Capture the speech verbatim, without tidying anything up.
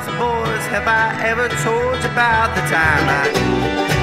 boys, have I ever told you about the time I